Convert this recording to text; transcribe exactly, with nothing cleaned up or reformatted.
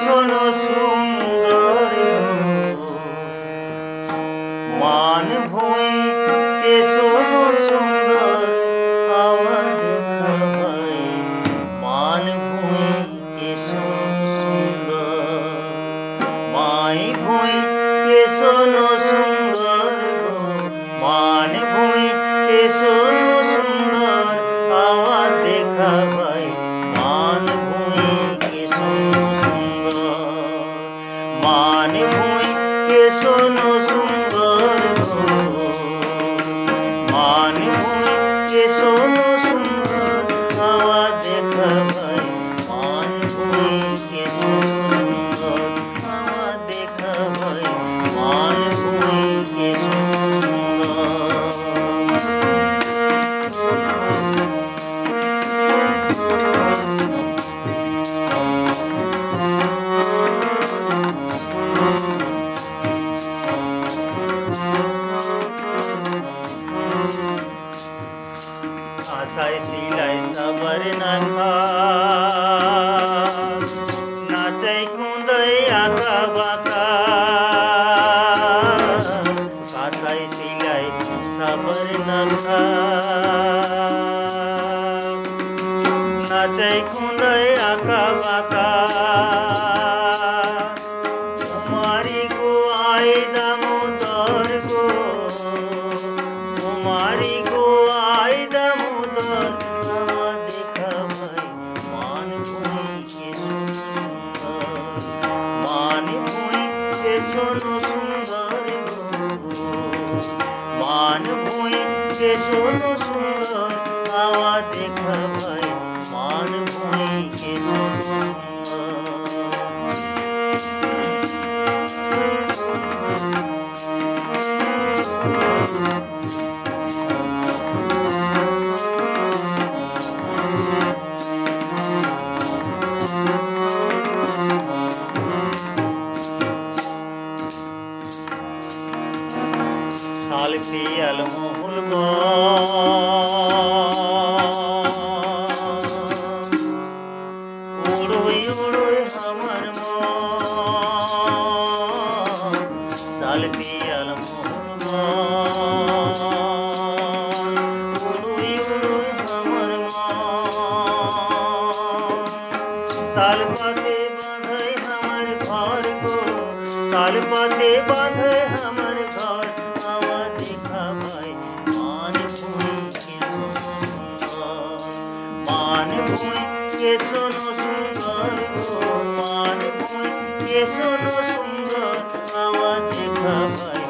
শোনো সুন্দর মান ভুঁই কে শোনো সুন্দর আওয়াজ খাবাই মান ভুঁই কে শোনো সুন্দর মাই ভুঁই কে শোনো সুন্দর মান ভুঁই কে শোনো সুন্দর আওয়াজ দেখাবাই মান ভুঁই কে শোনো সুন্দর মান ভুঁই কে শোনো সুন্দর মান ভুঁই কে শোনো সুন্দর আওয়াজ দেখাবাই মান ভুঁই কে শোনো সুন্দর আওয়াজ দেখাবাই মান ভুঁই কে শোনো आशाय सिलाई सबर नाखा नाचै कुँदै आका बाका आशाय सिलाई सबर नाखा नाचै कुँदै आका बाका कुमारी को आए दामोदर को कुमारी को आए दामोदर आवाज देखाबाई मान भुँई के शोनो सुंदर मान भुँई के शोनो सुंदर आवाज देखाबाई मान भुँई के शोनो सुंदर साल पियल मोहुल उड़ोई उड़ोई हमर मन साल पियल मोहुल उड़ोई उड़ोई हमर मन ताल पाते बांधे हमर घर को ताल पाते बांधे हमर घर देखाबाई मान भुँई के शोनो सुंदर मान भुँई के शोनो सुंदर मान भुँई के शोनो सुंदर आवाज देखाबाई